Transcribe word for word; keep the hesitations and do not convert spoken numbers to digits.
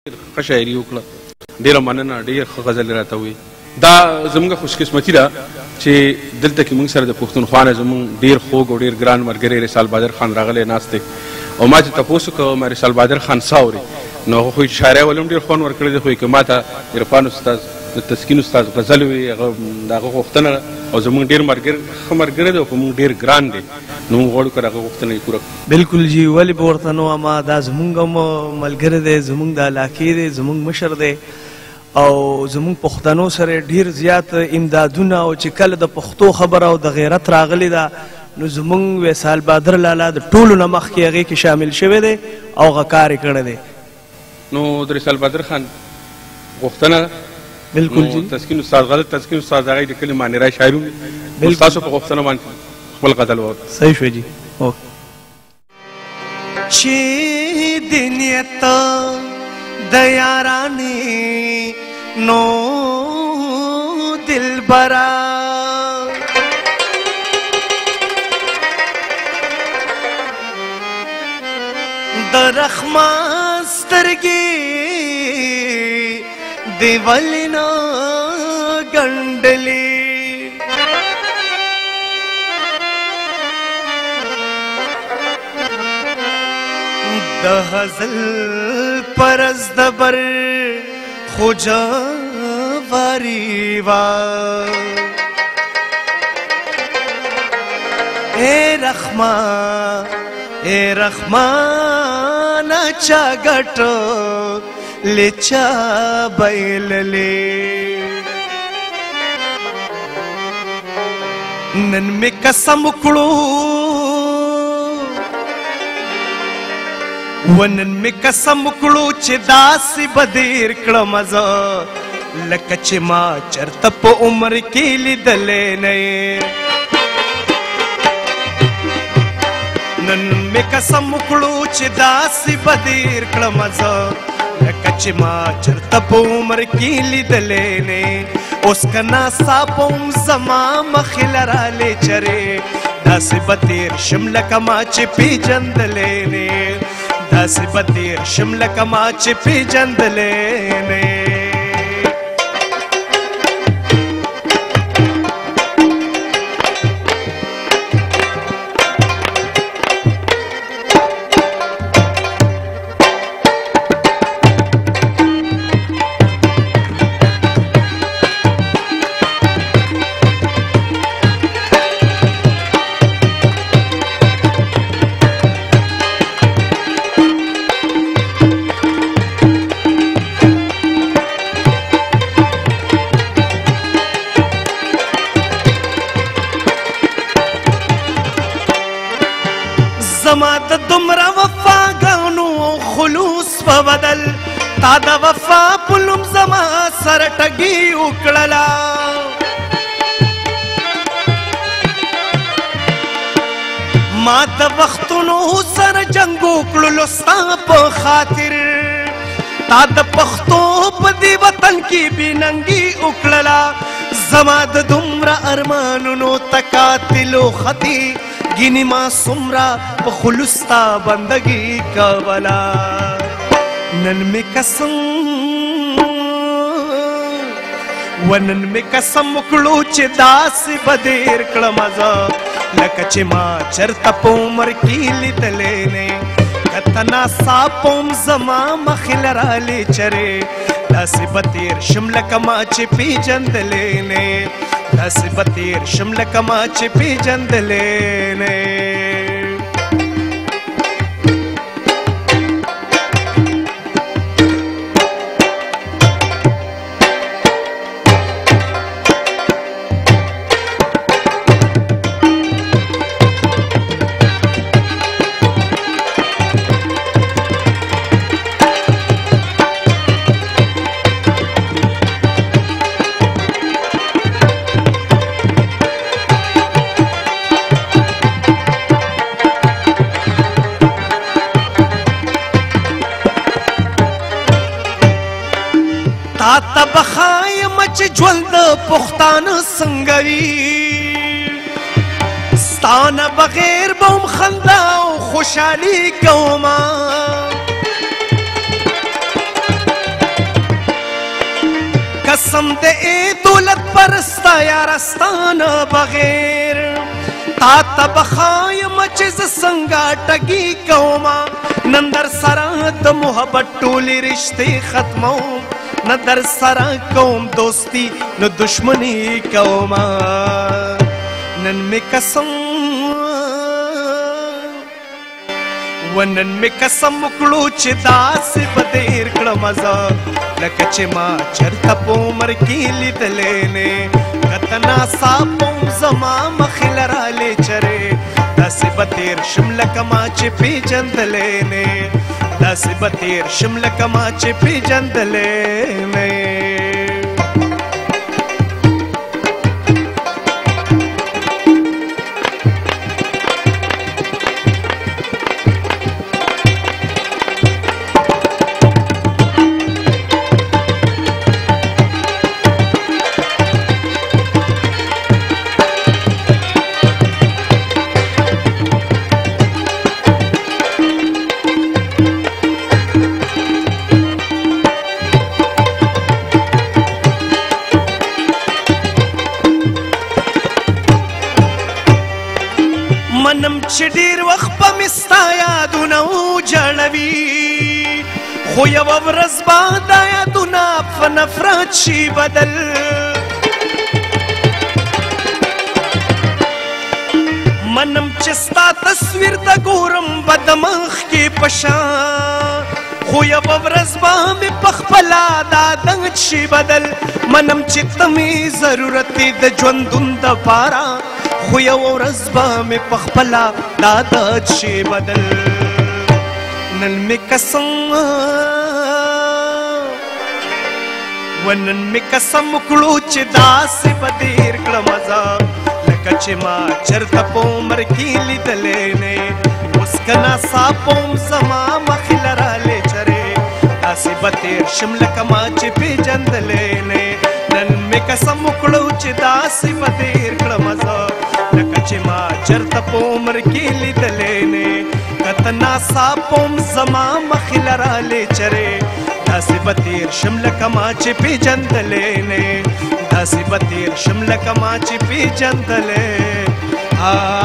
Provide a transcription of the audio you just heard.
ښه شاعري وکړه، ډېره مننه، ډېر ښه غزل راته وویل. دا زموږ خوشقسمتي ده چې دلته کې موږ سره د پښتونخوا نه زموږ ډېر خوږ او ډېر ګران ملګری رسال بادر خان راغلی ناست دی. او ما چې تپوس وکړ ما رسال بادر خان څه اوري، نو هغه خو شاعرۍ ولې هم ډېر خوند ورکړی دی، خو که ما ته عرفان استاد د تسکین استاد غزل وي هغه د هغه غوښتنه او زموږ ډېر ملګری ښه ملګری دی او په موږ ډېر ګران دی، نو موږ غواړو که هغه غوښتنه یې پوره کړو. بلکل جي، ولې به ورته نه وایم، دا زموږ هم ملګری دی، زموږ د علاقې دی، زموږ مشر دی او زموږ پښتنو سره ډېر زیات امدادونه، او چې کله د پښتو خبره او د غیرت راغلې ده نو زموږ وصال بادر لالا د ټولو نه مخکې هغې کې شامل شوی دی او هغه کار یې کړی دی. نو د رسال بادر خان غوښتنه بلکل جی، تسکین استاد غزل تسکین استاد هغه د کلي مانیرای شاعر و، ستاسو په غوښتنه باندې خپل غزل وکړ. صحیح شو جي. چې د نیت د یارانې نو دلبرا د رحمان سترګې دی ولې نه ګنډلې د هزل پرز دبر خو جواری وا اے رحمان اے رحمان چا گټو لچا بیللې نن می قسم کړو ونن می قسم کړو چې داسې بدیر کړم زه لکه چې ما چرته په عمر کې لیدلې نه. نن می قسم کړو چې داسې بدیر کړم زه لکه چې ما چرته په عمر کې لیدلې نه. اوس که ناڅا په هم زما مخې لرالې چرې داسې بدیر شم لکه ما چې پیژندلې نه. داسې بدیر شم لکه ما چې پیژندلې نه. زما د دومره وفاګانو خلوص په بدل تا د وفا په نوم زما سره ټګي وکړله. ما د وختونو سره جنګ وکړلو ستا په خاطر تا د پښتو په دې وطن کې بې ننګي وکړله. زما د دومره ارمانونو تقاتلو خطي ګینې ما څومره په خلوص تا بندګي کوله. نن مې قسم ونن مې قسم وکړو چې داسې به دیر کړم زه لکه چې ما چرته په عمر کې لیدلې نه. که ته ناڅا په هم زما مخې لرالې چرې داسې به تیر شم لکه ما چې پیژندلې نه. داسې به تیر شم لکه ما چې پیژندلې نه. تا ته بخایم چې ژوند د پښتانه څنګه وي ستا نه بغیر به هم خندا او خوشحالي کومه. قسم دے اے دولت پرستا یارستان بغیر تا تبخایم چیز سنگا ٹگی کوما نندر سرا د محبت ټولی رشتے ختمو ندر سرا کوم دوستی نو دشمنی کوما نن می قسم ونن می قسم وکړو چې داسې به تېر کړم زه لکه چې ما چېرته په عمر کې لیدلی نه کته ناڅا په زما مخې لرالې چرې داسې به تېر شم لکه ما چې پېژندلی نه داسې به تېر شم لکه ما چې پېژندلی نه منم چې ډېر وخت به مې ستا یادونه وجړوي خو یوه ورځ به دا یادونه په نفرت شي بدل منم چې ستا تصویر ته ګورم به د مخ کې په شان خو یوه ورځ به مې په خپله دا عادت شي بدل منم چې ته مې ضرورت دی د ژوندون دپاره خو یوه ورځ به مې په خپله دا عادت شي بدل نن مې قسم ونن مې قسم وکړو چې داسې به تېر کړم زه لکه چې ما چېرته په عمر کې لیدلی نه اوس که ناڅا په هم زما مخې لرالې چرې داسې به تېر شم لکه ما چې پېژندلی نه نن مې قسم وکړو چې داسې به تېر کړم زه لکه چې ما چېرته په عمر کې لیدلی نه کته ناڅا په هم زما مخې لرالې چرې داسې به تېر شم لکه ما چې پېژندلی نه داسې به تېر شم لکه ما چې پېژندلی